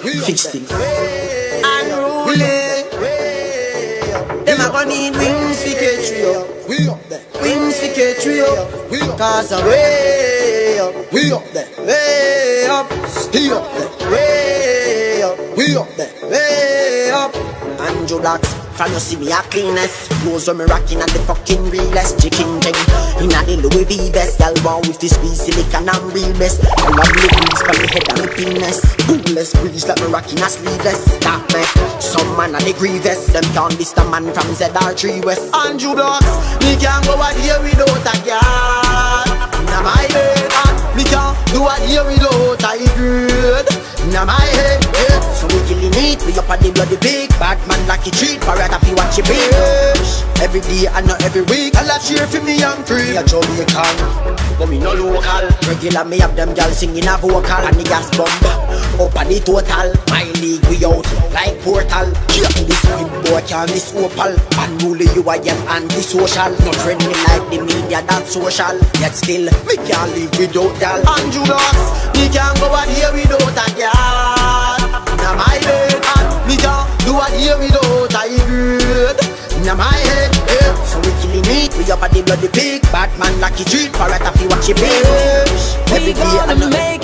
fix things. Unruly. Them a gonna need wings for K-Trio. Wings for K-Trio. Cause I'm way up. We up there. Way up. Stay up there. Way up. We up there. Way up. Andrew Blacks. From you see me a cleanest. Clothes when me rocking and the fucking realest. Chicken king. Inna the Louis V best. Y'all want with the squeeze silicon and real best. I love the breeze from the head and the penis. Coolest breeze like me rocking a sleeveless. That me. Some man a the grievous. Them can't be the man from ZR3 West. Andrew Blacks. Me can't go out here without a girl. Inna my bed. Me can't do out here without a girl. Inna my head. So we killing it. We up at the bloody big bad man like a treat. Parrot if you watch your bitch. Every day and not every week. I'll cheer for me and free. Me a Jamaican, but me no local. Regular me have them girls singing a vocal. And the gas bomb up at the total. My league we out like portal. Keep this queen boy can't miss opal. Unruly you I am anti-social. Not friendly like the media that's social. Yet still me can't live without y'all. Andrew Blacks, me can't go out here without a girl. Now my bed, me can't do out here without a girl. Now my head, so we killing it. We up at the bloody pig. Bad man lucky treat. Parrot if you watch your bitch. Every day we gonna make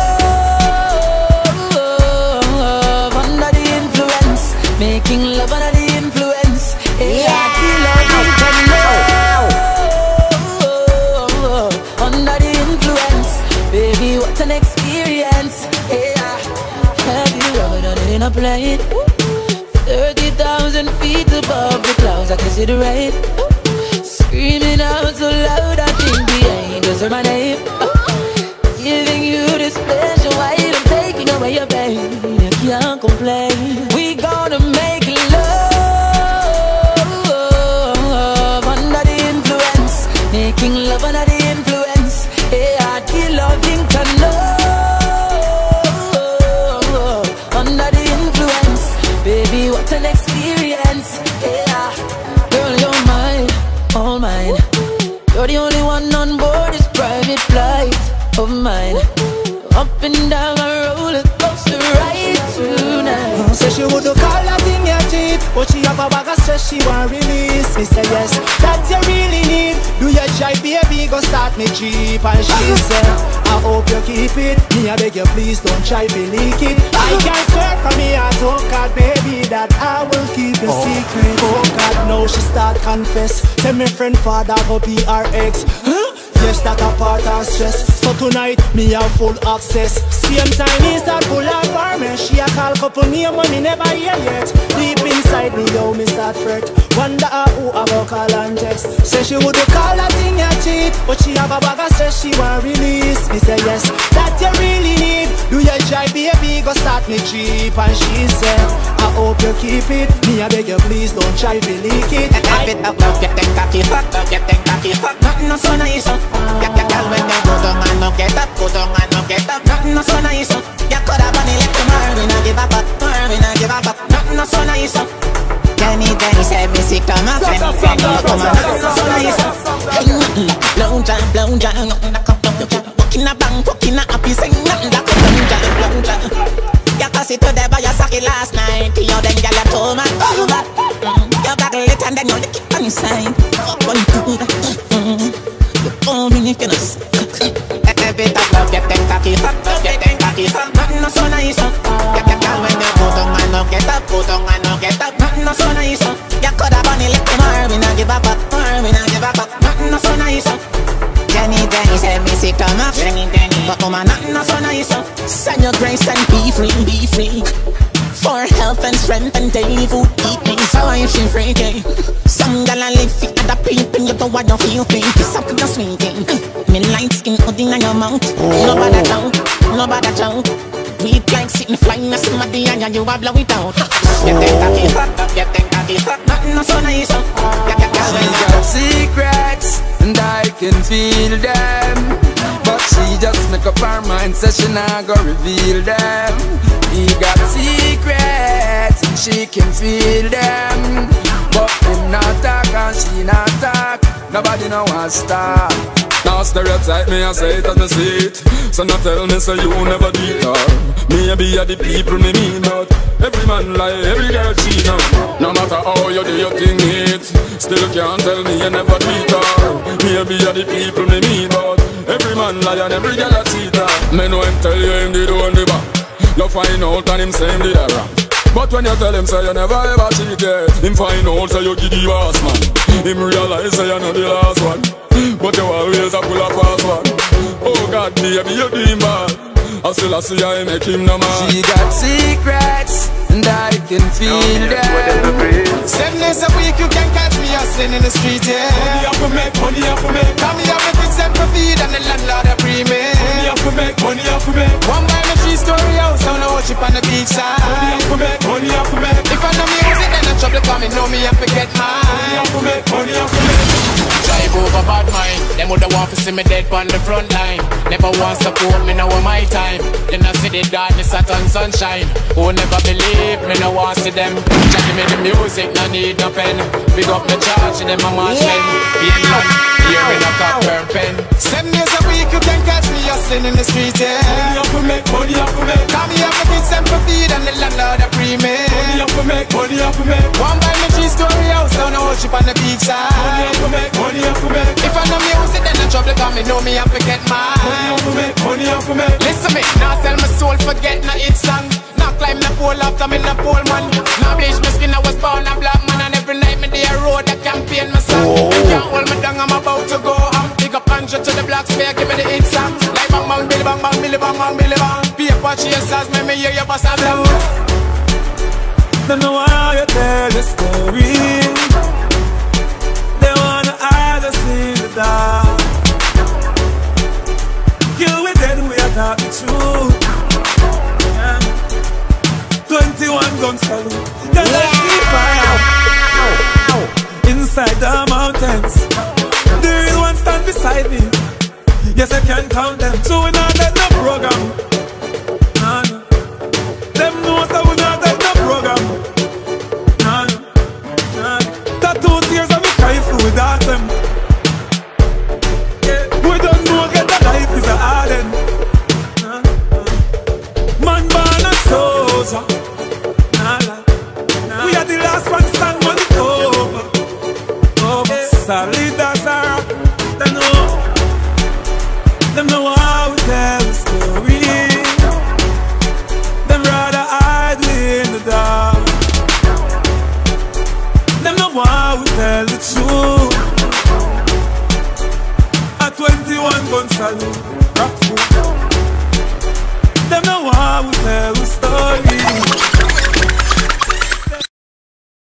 love under the influence. Making love under the influence. Yeah, under the influence. Baby, what an experience. Yeah, have you ever done it in a plane? 30,000 feet above the clouds, I can see the rain. Screaming out so loud, I think the angels are my name. Giving you this pleasure while I'm taking away your pain. I can't complain. We gonna make love under the influence. Making love under the influence. Yeah, I feel loving to know. Under the influence. Baby, what an experience, yeah. Girl, you're mine, all mine. You're the only one on board this private flight of mine. Up and down a roller coaster ride tonight. Say she would call that thing your cheap, but she have a bag of stress she want release. Me say yes, that you really need. Do your try, baby, go start me cheap. And she said, I hope you keep it. Me I beg you please don't try to leak it. I can't swear from me I told God, baby, that I will keep your secret. Oh God, now she start confess. Tell me friend father go be our ex. Yes, that a part of stress. So tonight, me have full access. Same time, he start full of farmer. She a call couple name when me never hear yet. Deep inside me, yo, me start fret. Wonder who about call and text. Say she would call that thing a cheat, but she have a bag of stress she want release. Me say yes, that you really need. Do you try, baby, go start me cheap. And she said, I hope you keep it. Me I beg you please don't try to leak it. Get them cocky fuck, get them cocky fuck. Nothing no so nice. Girl, when you go down and no get up, go down and no get up. Nothing no so nice. You could have money left tomorrow, we not give up, we not give up. Nothing no so nice. Jenny said me sick of my friend. Nothing no so nice. Blow jam, nothing that come down. Walking a bank, walking a happy, sing nothing that come down. You pass it to the boy, you suck it last night. You then girl you told me, you bagel it and then you lick it on your side. Fuck on you. You told me if you know. Every time love get them cocky fuck, get them cocky fuck. Nothing no so nice. Girl when you go down and no get up, go down and no get up. Nothing no so nice. You coulda bunny lick tomorrow, we not give up, we not give up. Nothing no so nice. Jenny said me sick of my friend. But woman nothing no so nice. Send your grace and be free, be free. For health and strength and daily food eat me. So if she freaky, some gal a live fit other people. You don't want to feel free. Piss up with your sweetie. Me light skin hooding on your mouth. Nobody joke. We like sitting flying a somebody and you a blow it out. Get them cocky fuck, get them cocky fuck. Nothing no so nice. She's got secrets and I can feel them, but she just make up her mind, says she not gonna reveal them. He got secrets and she can feel them, but him not talk and she not talk. Nobody know what stop. Now stereotype me, I say it as me see it. So not tell me so you never beat her. Me Maybe you're the people me mean, but every man lie, every girl cheat now. No matter how you do your thing, it still can't tell me you never treat her. Maybe you're the people me mean, but every man lie and every girl a cheater. Me know him tell you him did on the back. You find out and him say him the error. But when you tell him say you never ever cheated, him find out say you give the boss man. Him realize say you know the last one, but you always a pull a fast one. Oh God, baby, you doing bad. I still see I make him no man. She got secrets and I can feel them. 7 days a week you can catch me hustling in the street, yeah. Money up for make, money up for make. Come here with it set for feed and the landlord a free me. Money up for make, money up for make. One by my 3-story house, I wanna watch it on the beach side. Money up for make, money up for make. If I know music, then I trouble coming, know me, I forget mine. Money up for make, money up for make. Drive over bad mind. Them woulda want to see me dead on the front line. Never want support me, now my time. Then I see the darkness, Saturn sunshine. Who never believe me, now want see them. Jackie me the music, no need no pen. Big up the charge, them a march men. Being lunch, here in a copper pen. 7 days a week you can catch me hustling in the street, yeah. Money up for make, money up for make. Come here for kids and for feed and the landlord a free me. Money up for make, money up for make. One by my 3-story house, down a worship on the beach side. Money up for make, money up for make. If I know music, then I trouble coming, know me, I forget mine. Money up for make, money up for make. Listen me, now sell my soul, forget na it song. Now climb the pole after me the pole man. Now bleach my skin, I was born a black man. And every night me there road, I campaign my song. Can't hold me down, I'm about to go. Pick up 100 to the black sphere, give me the hit song. Like bang bang, billy bang bang, billy bang bang, billy bang. Paper chasers, me hear your boss a blow. Don't know how you tell the story. They wanna hide us in the dark. Kill with dead, we are talking the truth. Yeah. 21 gun salute. Cause I see fire inside the mountains. The real one stand beside me. Yes, I can count them. So we not let no program. Nah, no. Them know that we not let no program. Nah, no. Nah, no. That 2 tears of me crying through without them. Yeah. We don't know get that life is a harden. Nah, nah. Man born a soldier.